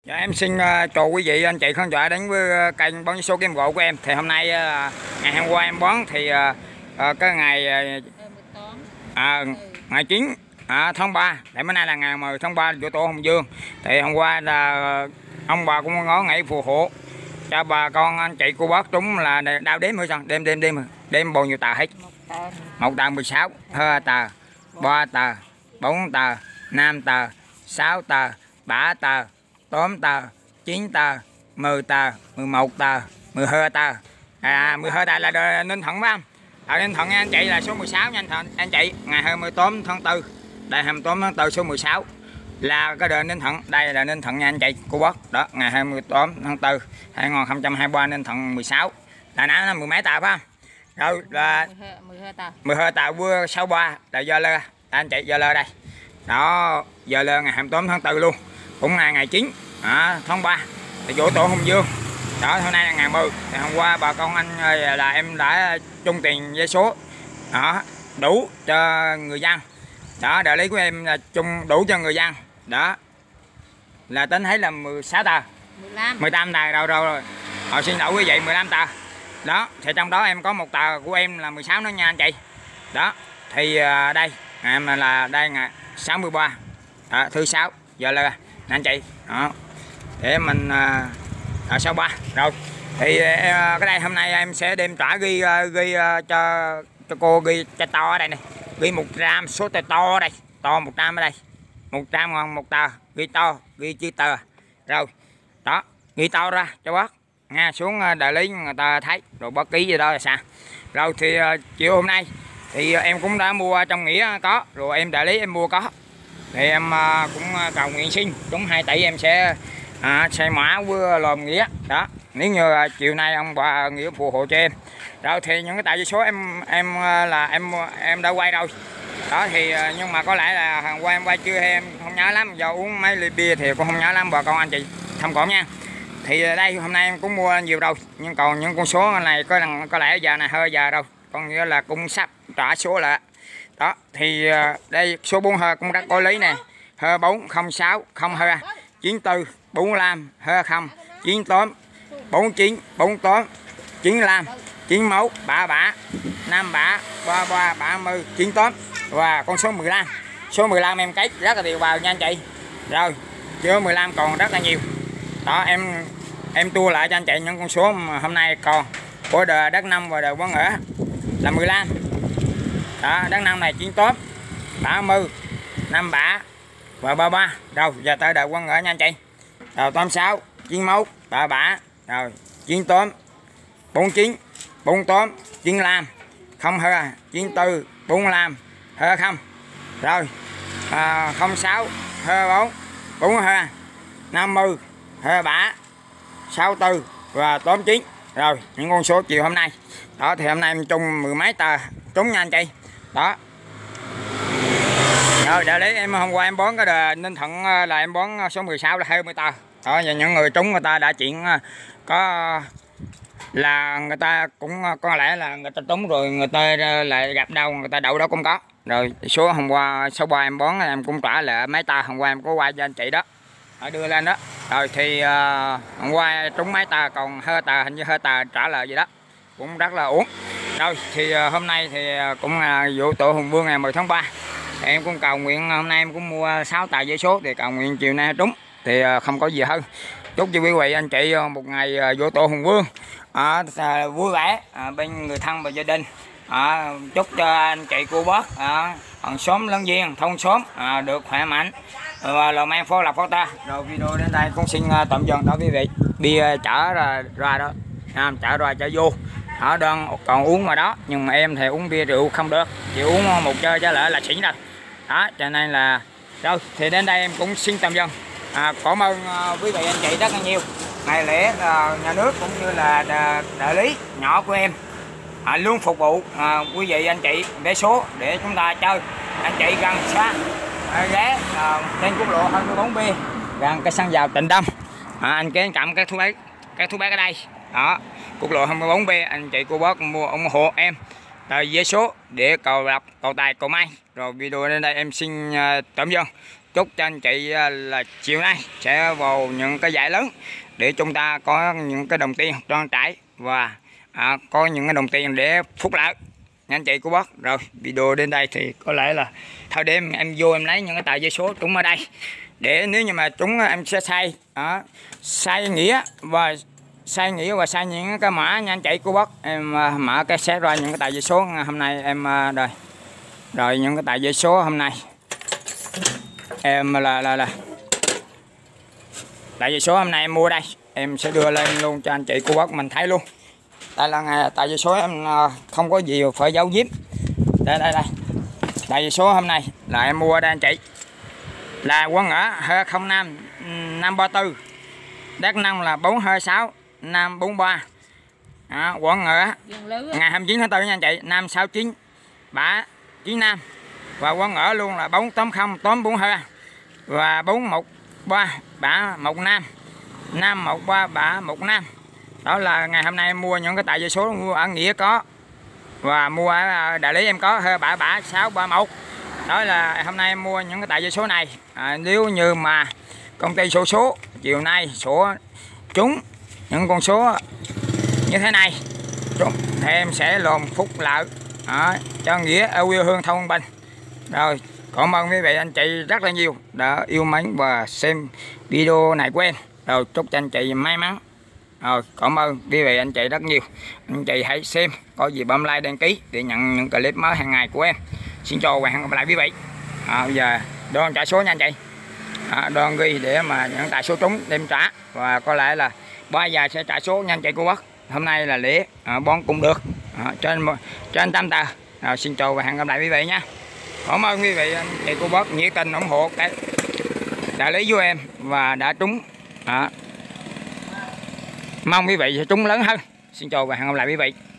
Dạ, em xin chào quý vị anh chị khán giả đến với kênh bón số Kim Gỗ của em. Thì hôm nay ngày hôm qua em bón thì cái ngày ngày 9 tháng 3, tại bữa nay là ngày 10 tháng 3 của tổ Hùng Dương. Thì hôm qua là ông bà cũng ngó nghỉ phù hộ cho bà con anh chị cô bác chúng là đau đếm hơi sao đêm bao nhiêu tờ hết. Một tờ 16, 2 tờ, 3 tờ, 4 tờ, 5 tờ, 6 tờ, 7 tờ, 8 tờ, 9 tờ, 10 tờ, 11 tờ, 12 tờ. 12 tờ là Ninh Thuận phải không? Ninh Thuận nha anh chị, là số 16 nha anh chị. Ngày 28 tháng 4, đây 28 tháng 4 số 16 là cái đền Ninh Thuận. Đây là Ninh Thuận nha anh chị cô bác. Đó, ngày 28 tháng 4 2023 Ninh Thuận 16. Là nãy là mười mấy tờ phải không? Rồi là 12 tờ vừa 63 là giờ lơ anh chị, giờ lơ đây. Đó, giờ lơ ngày 28 tháng 4 luôn. Cũng là ngày 9 tháng 3 là dỗ tổ Hùng Dương. Đó, hôm nay là ngày 10. Thì hôm qua bà con anh là em đã chung tiền vé số đó đủ cho người dân. Đó, đại lý của em là chung đủ cho người dân. Đó là tính thấy là 16 tờ 15 tờ rồi. Họ xin lỗi quý vị, 15 tờ. Đó, thì trong đó em có một tờ của em là 16 đó nha anh chị. Đó, thì đây em là đây ngày 63 thứ 6 giờ là anh chị. Đó, để mình 63 rồi. Thì cái đây hôm nay em sẽ đem trả ghi cho cô, ghi cho to ở đây này, ghi 100 số tờ to ở đây, to 100 ở đây, 100 ngon một tờ, ghi to, ghi chữ tờ rồi. Đó, ghi to ra cho bác nha, xuống đại lý người ta thấy rồi bác ký gì đó là sao. Rồi thì chiều hôm nay thì em cũng đã mua trong nghĩa có, rồi em đại lý em mua có, thì em cũng cầu nguyện xin chúng 2 tỷ em sẽ xây mã với lòm nghĩa. Đó, nếu như chiều nay ông bà nghĩa phù hộ cho em. Rồi thì những cái tài số em đã quay rồi. Đó thì nhưng mà có lẽ là hàng qua em quay chưa, em không nhớ lắm, do uống mấy ly bia thì cũng không nhớ lắm bà con anh chị thông cảm nha. Thì đây hôm nay em cũng mua nhiều rồi, nhưng còn những con số này có lẽ giờ này hơi giờ đâu, còn nghĩa là cũng sắp trả số lại. Đó thì đây số 4 hơi cũng rất có lý nè, hơi 406 02 94 45 20 98 49 48 95 91 33 53 33 30 98 và con số 15. Số 15 em kết rất là đều vào nha anh chị. Rồi chưa 15 còn rất là nhiều. Đó, em tua lại cho anh chị những con số mà hôm nay còn của đời đất năm và đời quán ở là 15. Đó, đất năm này 98 30 53 và 33. Rồi giờ tới đời quán ở nha anh chị. Rồi 86 91 33 rồi 98 49 48 95 02 94 45 20 rồi 06 24 42 50 23 64 và 89. Rồi những con số chiều hôm nay. Đó thì hôm nay em chung mười mấy tờ trúng nha anh chị. Đó. Rồi để lấy em hôm qua em bón cái đờ Ninh Thuận là em bón số 16 là 20 tờ. Đó, và những người trúng người ta đã chuyện có là người ta cũng có lẽ là người ta trúng rồi người ta lại gặp đâu người ta đậu đó cũng có. Rồi số hôm qua số 3 em bón em cũng trả lại mấy tờ hôm qua em có quay cho anh chị đó. Họ đưa lên đó. Rồi thì hôm qua trúng mấy tờ, còn hơi tờ hình như hơi tờ trả lời gì đó cũng rất là uống. Rồi thì hôm nay thì cũng là vụ tổ Hùng Vương ngày 10 tháng 3 thì em cũng cầu nguyện hôm nay em cũng mua 6 tờ giấy số thì cầu nguyện chiều nay trúng thì không có gì hơn. Chúc cho quý vị anh chị một ngày vô tổ Hùng Vương vui vẻ bên người thân và gia đình. Chúc cho anh chị cô bác hàng xóm láng giềng thôn xóm được khỏe mạnh và làm ăn phó lập phó ta. Rồi video đến đây cũng xin tạm dừng đó quý vị, bia chở ra đó, chở ra chở vô ở đơn còn uống mà đó, nhưng mà em thì uống bia rượu không được, chỉ uống một chơi cho lỡ là xỉn rồi đó, cho nên là rồi thì đến đây em cũng xin tạm dừng. Cảm ơn quý vị anh chị rất là nhiều. Ngày lễ nhà nước cũng như là đại lý nhỏ của em luôn phục vụ quý vị anh chị vé số để chúng ta chơi. Anh chị gần xa ghé trên quốc lộ 24B gần cái sân vào Tịnh Đông, anh kế cầm các thu bác ở đây đó, quốc lộ 24B, anh chị cô bác mua ủng hộ em tờ vé số để cầu lộc cầu tài cầu may. Rồi video đến đây em xin tạm dừng. chúc cho anh chị là chiều nay sẽ vào những cái giải lớn để chúng ta có những cái đồng tiền trang trải và có những cái đồng tiền để phúc lợi nha anh chị cô bác. Rồi video đến đây thì có lẽ là thôi đêm em vô em lấy những cái tờ giấy số trúng ở đây, để nếu như mà trúng em sẽ sai nghĩa và sai những cái mã nha anh chị cô bác. Em mở cái xét ra những cái tờ giấy số hôm nay em rồi những cái tờ giấy số hôm nay em là tờ giấy số hôm nay em mua đây, em sẽ đưa lên luôn cho anh chị cô bác mình thấy luôn. Đây là ngày tờ giấy số em không có gì phải giấu giếm. Đây tờ giấy số hôm nay là em mua đây anh chị, là Quang Ngỡ 05 534, Đắk Nông là 426 543, Quang Ngỡ ngày 29 tháng 4 nha anh chị, 569 bả 95, và Quang Ngỡ luôn là 480 842 và 413 bả 15 513 bả 15. Đó là ngày hôm nay em mua những cái tờ giấy số mua ở Nghĩa có, và mua ở đại lý em có bả 631. Đó là hôm nay em mua những cái tờ giấy số này. Nếu như mà công ty sổ số chiều nay sổ trúng những con số như thế này thì em sẽ làm phúc lợi cho Nghĩa ở quê hương Thôn Bình. Rồi cảm ơn quý vị anh chị rất là nhiều đã yêu mến và xem video này của em. Rồi chúc cho anh chị may mắn. Rồi cảm ơn quý vị anh chị rất nhiều. Anh chị hãy xem, có gì bấm like đăng ký để nhận những clip mới hàng ngày của em. Xin chào và hẹn gặp lại quý vị. Bây giờ đoan trả số nha anh chị. Đoan ghi để mà những tài số trúng đem trả, và có lẽ là 3 giờ sẽ trả số nha anh chị cô bác. Hôm nay là lễ bón cũng được trên 8 tờ. Rồi xin chào và hẹn gặp lại quý vị nha. Cảm ơn quý vị anh chị cô bác nhiệt tình ủng hộ cái đại lý của em và đã trúng. Mong quý vị sẽ trúng lớn hơn. Xin chào và hẹn gặp lại quý vị.